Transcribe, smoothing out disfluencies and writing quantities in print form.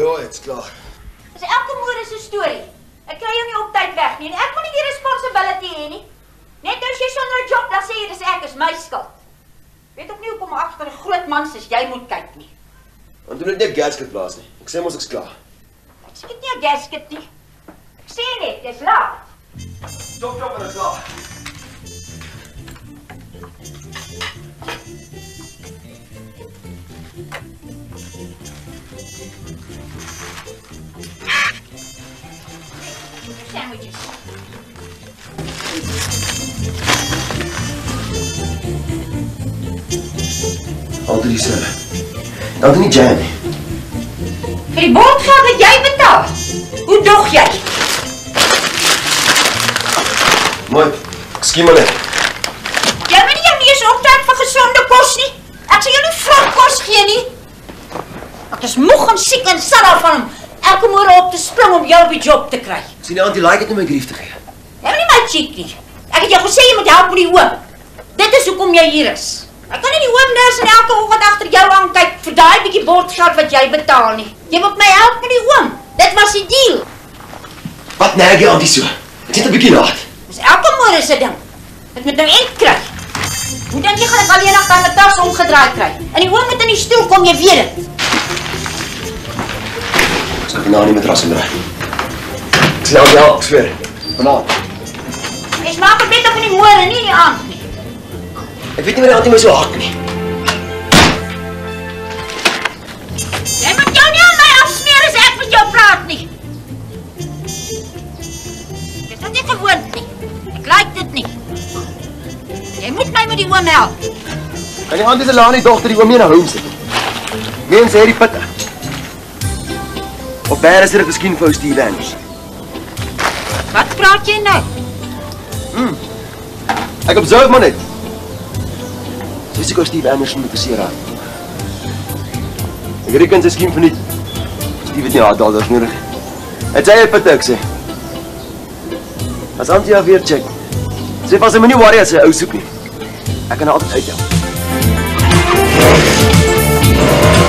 Ja, dit's klaar. Dis elke môre se storie. Ek kry jou nie op tyd weg nie en ek wil nie die responsibility hê nie. Net as jy sonder 'n job dan sê jy dis ek is my skuld. Weet ook nie hoekom agter 'n groot man soos jy moet kyk nie. Want doen dit nie 'n gasket plaas nie. Ek sê mos ek's klaar. Ek skiet nie 'n gasket nie. Ek sê net, dis laat. Stop en dit klaar. Sandwiches. Altyd dieselfde. Dan nie jam nie. Vir die boordgeld wat jy betaal. Hoe dog jy? Mooi, ek skiem maar net. Jy moet nie jou neus optrek vir gesonde kos nie. Ek sal jou nie vrot kos gee nie. Ek is moeg en siek en sat daarvan om elke môre op te spring om jou op die job te kry. Sien die Antie like dit om my grief te gee. Jy moet nie my cheat nie. Ek het jou gesê jy moet help met die oom. Dit is hoekom jy hier is. Ek kan nie die oom nurse en elke oggend agter jou aankyk vir daai bietjie bordgeld wat jy betaal nie. Jy moet my help met die oom. Dit was die deal. Wat nag jy Antie so? Dit is 'n bietjie laat. Dis elke môre se ding. Dit moet nou eind kry. Hoe dink jy gaan ek alleenig dan 'n tas omgedraai kry? En die oom moet in die stoel kom, jy weet dit. Ek sal nou nie met ras indraai. Ek sê al ek sweer. Vanaand. Jy maak dit net op in die môre, nie in die aand nie. Ek weet nie wat die Antie my so hak nie. Jy moet jou nie aan my afsmeer as ek met jou praat nie. Ek is dit nie gewoond nie. Ek like dit nie. Jy moet my met die oom help. En die Antie se laan die dogter die oom mee na home sit. Mense het die pitte. Op Bergh is dit miskien vir Steve Hofmeyr. Wat praat jy nou? Ek observe maar net. Dis ek Steve Hofmeyr moet beseer raak. Ek reken sy skien verniet. Steve het nie $8 nodig. Het sy pitte ek sê. As Antie haar weer check. Sê vas sy moenie worry as sy ou soek nie. Ek kan haar altyd uithelp.